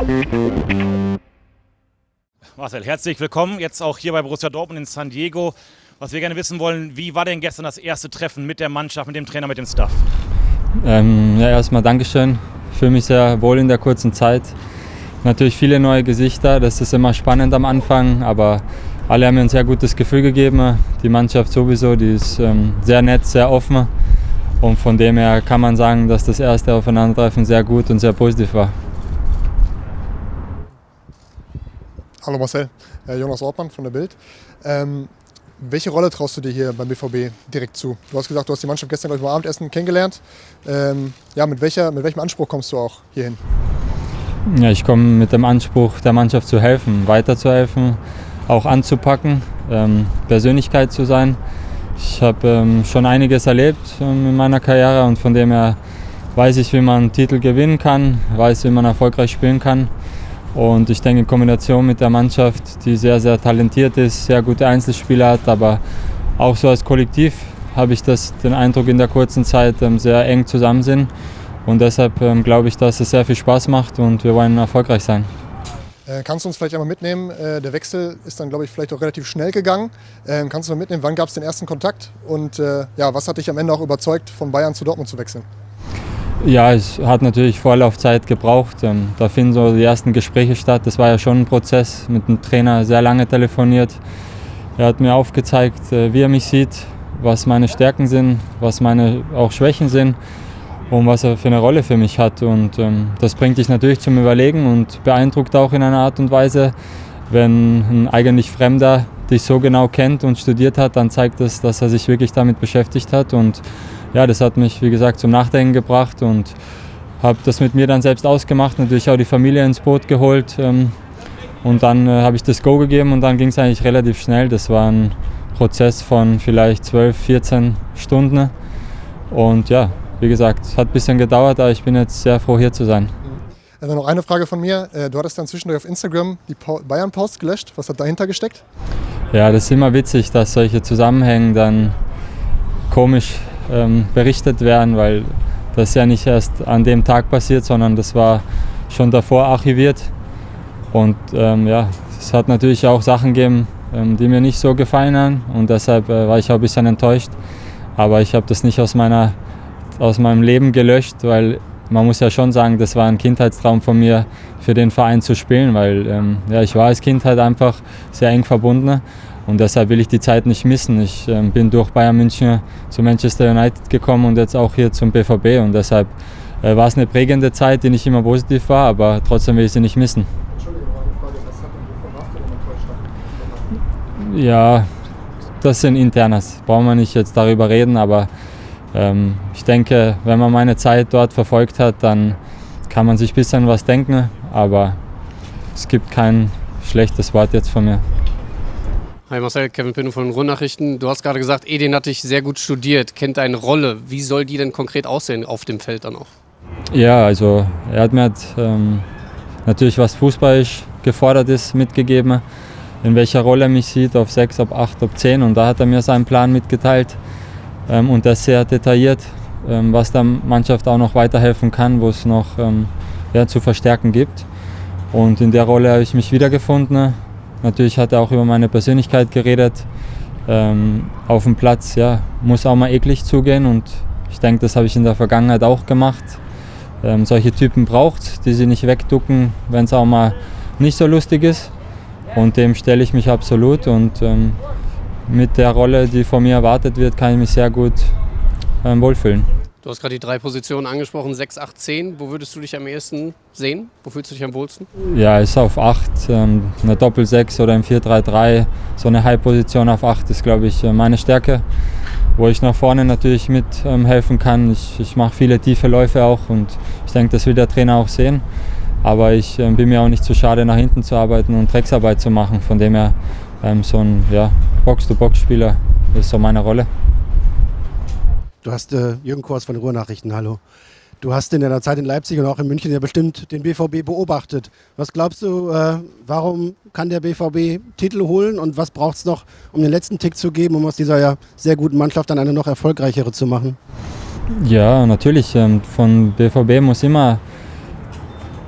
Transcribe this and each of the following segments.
Marcel, herzlich willkommen, jetzt auch hier bei Borussia Dortmund in San Diego. Was wir gerne wissen wollen, wie war denn gestern das erste Treffen mit der Mannschaft, mit dem Trainer, mit dem Staff? Ja, erstmal Dankeschön. Ich fühle mich sehr wohl in der kurzen Zeit. Natürlich viele neue Gesichter, das ist immer spannend am Anfang, aber alle haben mir ein sehr gutes Gefühl gegeben. Die Mannschaft sowieso, die ist sehr nett, sehr offen. Und von dem her kann man sagen, dass das erste Aufeinandertreffen sehr gut und sehr positiv war. Hallo Marcel, Jonas Ortmann von der Bild. Welche Rolle traust du dir hier beim BVB direkt zu? Du hast gesagt, du hast die Mannschaft gestern beim Abendessen kennengelernt. Ja, mit welchem Anspruch kommst du auch hierhin? Ja, ich komme mit dem Anspruch, der Mannschaft zu helfen, weiterzuhelfen, auch anzupacken, Persönlichkeit zu sein. Ich habe schon einiges erlebt in meiner Karriere und von dem her weiß ich, wie man Titel gewinnen kann, weiß, wie man erfolgreich spielen kann. Und ich denke, in Kombination mit der Mannschaft, die sehr, sehr talentiert ist, sehr gute Einzelspieler hat, aber auch so als Kollektiv habe ich den Eindruck in der kurzen Zeit sehr eng zusammen sind. Und deshalb glaube ich, dass es sehr viel Spaß macht und wir wollen erfolgreich sein. Kannst du uns vielleicht einmal mitnehmen? Der Wechsel ist dann, glaube ich, vielleicht auch relativ schnell gegangen. Kannst du mal mitnehmen, wann gab es den ersten Kontakt? Und ja, was hat dich am Ende auch überzeugt, von Bayern zu Dortmund zu wechseln? Ja, es hat natürlich Vorlaufzeit gebraucht. Da finden so die ersten Gespräche statt. Das war ja schon ein Prozess, mit dem Trainer sehr lange telefoniert. Er hat mir aufgezeigt, wie er mich sieht, was meine Stärken sind, was meine auch Schwächen sind und was er für eine Rolle für mich hat. Und das bringt dich natürlich zum Überlegen und beeindruckt auch in einer Art und Weise. Wenn ein eigentlich Fremder dich so genau kennt und studiert hat, dann zeigt das, dass er sich wirklich damit beschäftigt hat. Und ja, das hat mich, wie gesagt, zum Nachdenken gebracht und habe das mit mir dann selbst ausgemacht, natürlich auch die Familie ins Boot geholt. Und dann habe ich das Go gegeben und dann ging es eigentlich relativ schnell. Das war ein Prozess von vielleicht 12, 14 Stunden. Und ja, wie gesagt, es hat ein bisschen gedauert, aber ich bin jetzt sehr froh, hier zu sein. Dann noch eine Frage von mir. Du hattest dann zwischendurch auf Instagram die Bayern-Post gelöscht. Was hat dahinter gesteckt? Ja, das ist immer witzig, dass solche Zusammenhänge dann komisch berichtet werden, weil das ja nicht erst an dem Tag passiert, sondern das war schon davor archiviert. Und ja, es hat natürlich auch Sachen gegeben, die mir nicht so gefallen haben und deshalb war ich auch ein bisschen enttäuscht. Aber ich habe das nicht aus meinem Leben gelöscht, weil man muss ja schon sagen, das war ein Kindheitstraum von mir, für den Verein zu spielen, weil ja, ich war als Kind halt einfach sehr eng verbunden. Und deshalb will ich die Zeit nicht missen. Ich bin durch Bayern München zu Manchester United gekommen und jetzt auch hier zum BVB. Und deshalb war es eine prägende Zeit, die nicht immer positiv war, aber trotzdem will ich sie nicht missen. Entschuldigung, eine Frage. Was hat denn wovon hast du denn enttäuscht? Ja, das sind Internas. Brauchen wir nicht jetzt darüber reden, aber ich denke, wenn man meine Zeit dort verfolgt hat, dann kann man sich ein bisschen was denken. Aber es gibt kein schlechtes Wort jetzt von mir. Hi Marcel, Kevin Pinnow von Ruhrnachrichten. Du hast gerade gesagt, Edin hat dich sehr gut studiert, kennt deine Rolle. Wie soll die denn konkret aussehen auf dem Feld dann auch? Ja, also er hat mir natürlich, was fußballisch gefordert ist, mitgegeben, in welcher Rolle er mich sieht, auf 6, auf 8, auf 10. Und da hat er mir seinen Plan mitgeteilt und das sehr detailliert, was der Mannschaft auch noch weiterhelfen kann, wo es noch ja, zu verstärken gibt. Und in der Rolle habe ich mich wiedergefunden. Natürlich hat er auch über meine Persönlichkeit geredet. Auf dem Platz ja, muss auch mal eklig zugehen und ich denke, das habe ich in der Vergangenheit auch gemacht. Solche Typen braucht es, die sie nicht wegducken, wenn es auch mal nicht so lustig ist. Und dem stelle ich mich absolut und mit der Rolle, die von mir erwartet wird, kann ich mich sehr gut wohlfühlen. Du hast gerade die 3 Positionen angesprochen, 6, 8, 10. Wo würdest du dich am ehesten sehen? Wo fühlst du dich am wohlsten? Ja, ist auf 8, eine Doppel-6 oder im 4-3-3. So eine High-Position auf 8 ist, glaube ich, meine Stärke, wo ich nach vorne natürlich mithelfen kann. Ich mache viele tiefe Läufe auch und ich denke, das will der Trainer auch sehen. Aber ich bin mir auch nicht zu schade, nach hinten zu arbeiten und Drecksarbeit zu machen. Von dem her so ein ja, Box-to-Box-Spieler ist so meine Rolle. Du hast Jürgen Kors von den Ruhrnachrichten, hallo. Du hast in deiner Zeit in Leipzig und auch in München ja bestimmt den BVB beobachtet. Was glaubst du, warum kann der BVB Titel holen und was braucht es noch, um den letzten Tick zu geben, um aus dieser ja sehr guten Mannschaft dann eine noch erfolgreichere zu machen? Ja, natürlich. Von BVB muss immer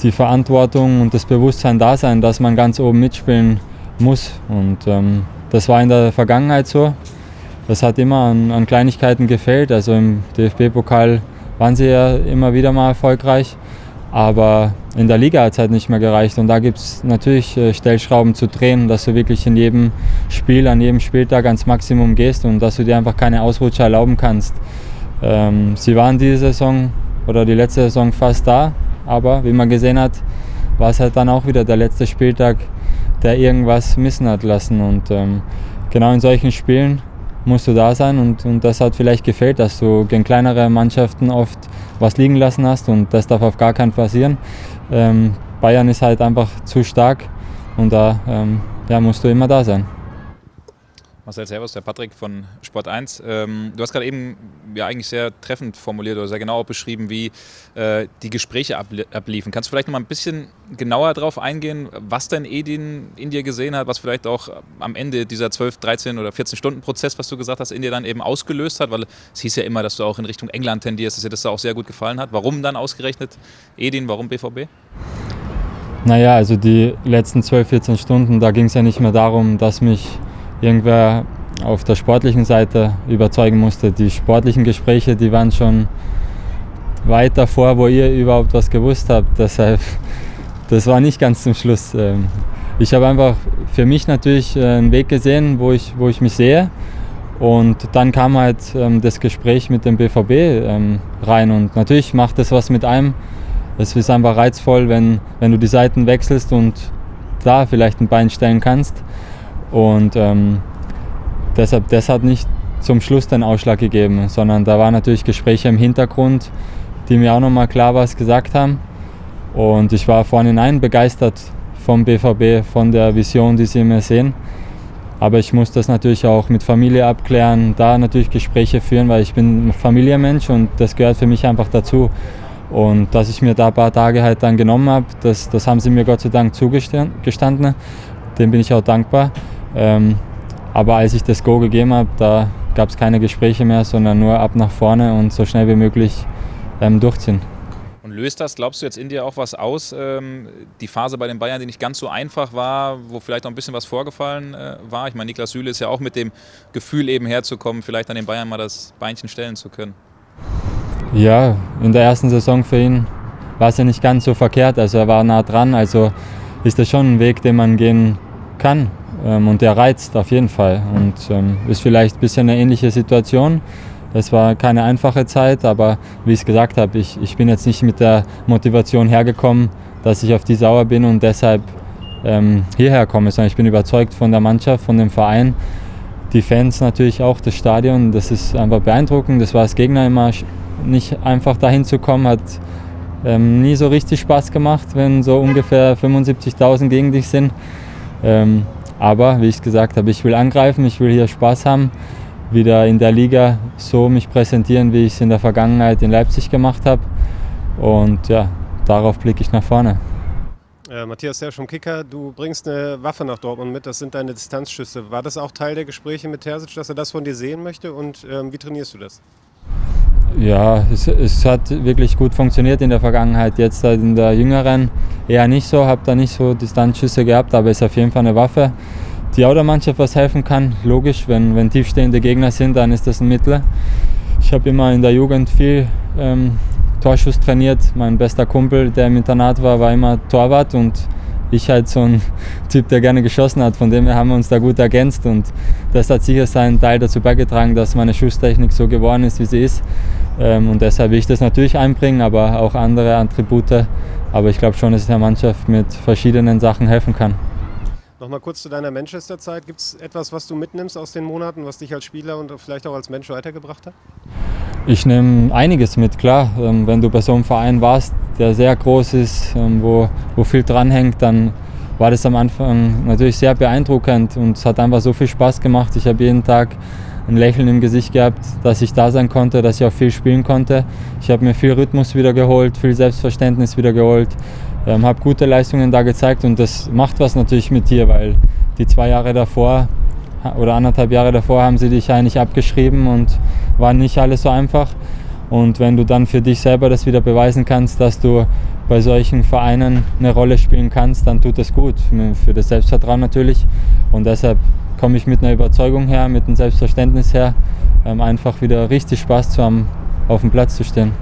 die Verantwortung und das Bewusstsein da sein, dass man ganz oben mitspielen muss. Und das war in der Vergangenheit so. Das hat immer an Kleinigkeiten gefehlt. Also im DFB-Pokal waren sie ja immer wieder mal erfolgreich. Aber in der Liga hat es halt nicht mehr gereicht. Und da gibt es natürlich Stellschrauben zu drehen, dass du wirklich in jedem Spiel, an jedem Spieltag ans Maximum gehst und dass du dir einfach keine Ausrutscher erlauben kannst. Sie waren diese Saison oder die letzte Saison fast da. Aber wie man gesehen hat, war es halt dann auch wieder der letzte Spieltag, der irgendwas missen hat lassen. Und genau in solchen Spielen musst du da sein und das hat vielleicht gefehlt, dass du gegen kleinere Mannschaften oft was liegen lassen hast und das darf auf gar keinen Fall passieren. Bayern ist halt einfach zu stark und da musst du immer da sein. Marcel, servus, der Patrick von Sport 1. Du hast gerade eben ja eigentlich sehr treffend formuliert oder sehr genau beschrieben, wie die Gespräche abliefen. Kannst du vielleicht noch mal ein bisschen genauer darauf eingehen, was denn Edin in dir gesehen hat, was vielleicht auch am Ende dieser 12, 13 oder 14 Stunden Prozess, was du gesagt hast, in dir dann eben ausgelöst hat? Weil es hieß ja immer, dass du auch in Richtung England tendierst, dass dir das da auch sehr gut gefallen hat. Warum dann ausgerechnet Edin, warum BVB? Naja, also die letzten 12, 14 Stunden, da ging es ja nicht mehr darum, dass mich irgendwer auf der sportlichen Seite überzeugen musste. Die sportlichen Gespräche, die waren schon weit davor, wo ihr überhaupt was gewusst habt. Deshalb, das war nicht ganz zum Schluss. Ich habe einfach für mich natürlich einen Weg gesehen, wo ich mich sehe. Und dann kam halt das Gespräch mit dem BVB rein. Und natürlich macht das was mit einem. Es ist einfach reizvoll, wenn du die Seiten wechselst und da vielleicht ein Bein stellen kannst. Und deshalb, das hat nicht zum Schluss den Ausschlag gegeben, sondern da waren natürlich Gespräche im Hintergrund, die mir auch nochmal klar was gesagt haben. Und ich war vornherein begeistert vom BVB, von der Vision, die sie mir sehen. Aber ich muss das natürlich auch mit Familie abklären, da natürlich Gespräche führen, weil ich bin ein Familienmensch und das gehört für mich einfach dazu. Und dass ich mir da ein paar Tage halt dann genommen habe, das haben sie mir Gott sei Dank zugestanden. Dem bin ich auch dankbar. Aber als ich das Go gegeben habe, da gab es keine Gespräche mehr, sondern nur ab nach vorne und so schnell wie möglich durchziehen. Und löst das, glaubst du, jetzt in dir auch was aus? Die Phase bei den Bayern, die nicht ganz so einfach war, wo vielleicht auch ein bisschen was vorgefallen war? Ich meine, Niklas Süle ist ja auch mit dem Gefühl eben herzukommen, vielleicht an den Bayern mal das Beinchen stellen zu können. Ja, in der ersten Saison für ihn war es ja nicht ganz so verkehrt. Also er war nah dran, also ist das schon ein Weg, den man gehen kann. Und der reizt auf jeden Fall und ist vielleicht ein bisschen eine ähnliche Situation. Es war keine einfache Zeit, aber wie ich es gesagt habe, ich bin jetzt nicht mit der Motivation hergekommen, dass ich auf die sauer bin und deshalb hierher komme, sondern ich bin überzeugt von der Mannschaft, von dem Verein, die Fans natürlich auch, das Stadion, das ist einfach beeindruckend. Das war als Gegner immer nicht einfach dahin zu kommen, hat nie so richtig Spaß gemacht, wenn so ungefähr 75.000 gegen dich sind. Aber wie ich gesagt habe, ich will angreifen, ich will hier Spaß haben, wieder in der Liga so mich präsentieren, wie ich es in der Vergangenheit in Leipzig gemacht habe. Und ja, darauf blicke ich nach vorne. Matthias Sersch vom Kicker, du bringst eine Waffe nach Dortmund mit, das sind deine Distanzschüsse. War das auch Teil der Gespräche mit Terzic, dass er das von dir sehen möchte und wie trainierst du das? Ja, es hat wirklich gut funktioniert in der Vergangenheit. Jetzt in der jüngeren eher nicht so, habe da nicht so Distanzschüsse gehabt, aber es ist auf jeden Fall eine Waffe, die auch der Mannschaft was helfen kann. Logisch, wenn tiefstehende Gegner sind, dann ist das ein Mittel. Ich habe immer in der Jugend viel Torschuss trainiert. Mein bester Kumpel, der im Internat war immer Torwart und ich halt so ein Typ, der gerne geschossen hat. Von dem her haben wir uns da gut ergänzt und das hat sicher seinen Teil dazu beigetragen, dass meine Schusstechnik so geworden ist, wie sie ist. Und deshalb will ich das natürlich einbringen, aber auch andere Attribute. Aber ich glaube schon, dass ich der Mannschaft mit verschiedenen Sachen helfen kann. Nochmal kurz zu deiner Manchester-Zeit. Gibt es etwas, was du mitnimmst aus den Monaten, was dich als Spieler und vielleicht auch als Mensch weitergebracht hat? Ich nehme einiges mit, klar. Wenn du bei so einem Verein warst, der sehr groß ist, wo viel dranhängt, dann war das am Anfang natürlich sehr beeindruckend und es hat einfach so viel Spaß gemacht. Ich habe jeden Tag ein Lächeln im Gesicht gehabt, dass ich da sein konnte, dass ich auch viel spielen konnte. Ich habe mir viel Rhythmus wieder geholt, viel Selbstverständnis wieder geholt, habe gute Leistungen da gezeigt und das macht was natürlich mit dir, weil die 2 Jahre davor oder 1,5 Jahre davor haben sie dich eigentlich abgeschrieben und war nicht alles so einfach. Und wenn du dann für dich selber das wieder beweisen kannst, dass du bei solchen Vereinen eine Rolle spielen kannst, dann tut das gut, für das Selbstvertrauen natürlich. Und deshalb komme ich mit einer Überzeugung her, mit einem Selbstverständnis her, einfach wieder richtig Spaß zu haben, auf dem Platz zu stehen.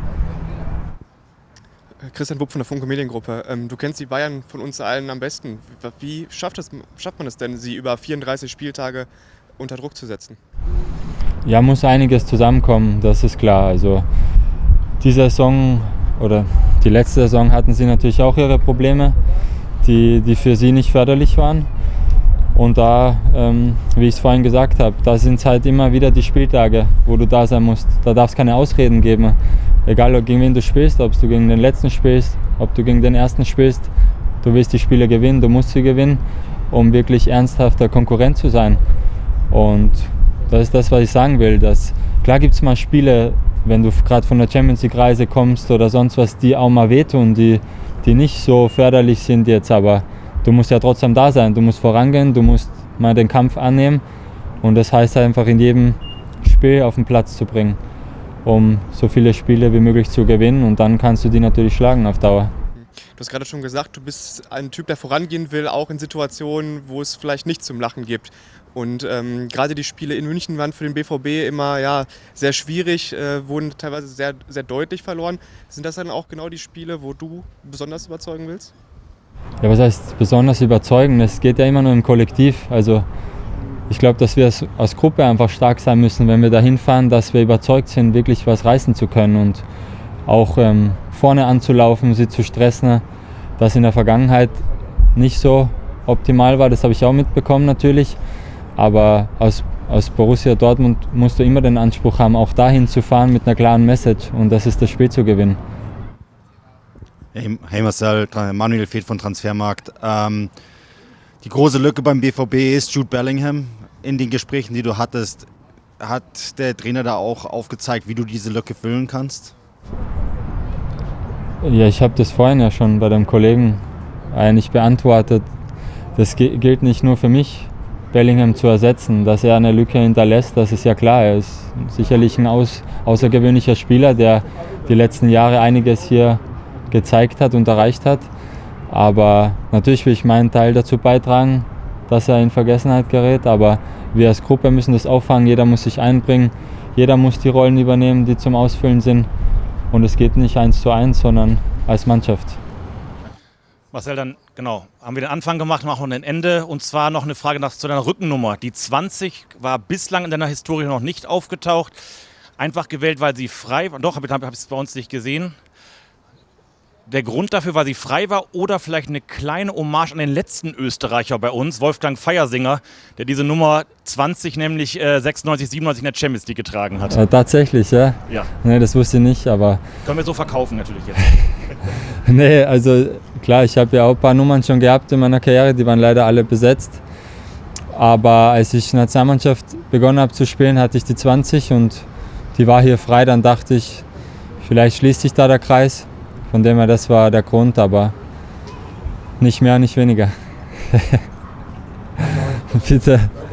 Christian Wupp von der Funke Mediengruppe. Du kennst die Bayern von uns allen am besten. Wie schafft man es denn, sie über 34 Spieltage unter Druck zu setzen? Ja, muss einiges zusammenkommen, das ist klar. Also die Saison oder die letzte Saison hatten sie natürlich auch ihre Probleme, die für sie nicht förderlich waren. Und da, wie ich es vorhin gesagt habe, da sind es halt immer wieder die Spieltage, wo du da sein musst. Da darf es keine Ausreden geben. Egal gegen wen du spielst, ob du gegen den letzten spielst, ob du gegen den ersten spielst, du willst die Spiele gewinnen, du musst sie gewinnen, um wirklich ernsthafter Konkurrent zu sein. Und das ist das, was ich sagen will. Klar gibt es mal Spiele, wenn du gerade von der Champions League Reise kommst oder sonst was, die auch mal wehtun, die nicht so förderlich sind jetzt, aber du musst ja trotzdem da sein, du musst vorangehen, du musst mal den Kampf annehmen und das heißt einfach in jedem Spiel auf den Platz zu bringen, um so viele Spiele wie möglich zu gewinnen und dann kannst du die natürlich schlagen auf Dauer. Du hast gerade schon gesagt, du bist ein Typ, der vorangehen will, auch in Situationen, wo es vielleicht nicht zum Lachen gibt. Und gerade die Spiele in München waren für den BVB immer sehr schwierig, wurden teilweise sehr, sehr deutlich verloren. Sind das dann auch genau die Spiele, wo du besonders überzeugen willst? Ja, was heißt besonders überzeugen? Es geht ja immer nur im Kollektiv. Also ich glaube, dass wir als Gruppe einfach stark sein müssen, wenn wir da hinfahren, dass wir überzeugt sind, wirklich was reißen zu können und auch vorne anzulaufen, sie zu stressen, das in der Vergangenheit nicht so optimal war. Das habe ich auch mitbekommen natürlich. Aber aus Borussia Dortmund musst du immer den Anspruch haben, auch dahin zu fahren mit einer klaren Message und das ist das Spiel zu gewinnen. Hey Marcel, Manuel Feth von Transfermarkt. Die große Lücke beim BVB ist Jude Bellingham. In den Gesprächen, die du hattest, hat der Trainer da auch aufgezeigt, wie du diese Lücke füllen kannst? Ja, ich habe das vorhin ja schon bei dem Kollegen eigentlich beantwortet. Das gilt nicht nur für mich, Bellingham zu ersetzen. Dass er eine Lücke hinterlässt, das ist ja klar. Er ist sicherlich ein außergewöhnlicher Spieler, der die letzten Jahre einiges hier gezeigt hat und erreicht hat. Aber natürlich will ich meinen Teil dazu beitragen, dass er in Vergessenheit gerät. Aber wir als Gruppe müssen das auffangen, jeder muss sich einbringen, jeder muss die Rollen übernehmen, die zum Ausfüllen sind. Und es geht nicht 1:1, sondern als Mannschaft. Marcel, dann genau, haben wir den Anfang gemacht, machen wir ein Ende. Und zwar noch eine Frage zu deiner Rückennummer. Die 20 war bislang in deiner Historie noch nicht aufgetaucht. Einfach gewählt, weil sie frei war. Doch, habe ich es bei uns nicht gesehen. Der Grund dafür, weil sie frei war oder vielleicht eine kleine Hommage an den letzten Österreicher bei uns, Wolfgang Feiersinger, der diese Nummer 20, nämlich 96, 97 in der Champions League getragen hat. Tatsächlich, ja? Ja. Nee, das wusste ich nicht, aber... Können wir so verkaufen natürlich jetzt. Nee, also klar, ich habe ja auch ein paar Nummern schon gehabt in meiner Karriere, die waren leider alle besetzt. Aber als ich Nationalmannschaft begonnen habe zu spielen, hatte ich die 20 und die war hier frei. Dann dachte ich, vielleicht schließt sich da der Kreis. Von dem her, das war der Grund, aber nicht mehr, nicht weniger. Bitte.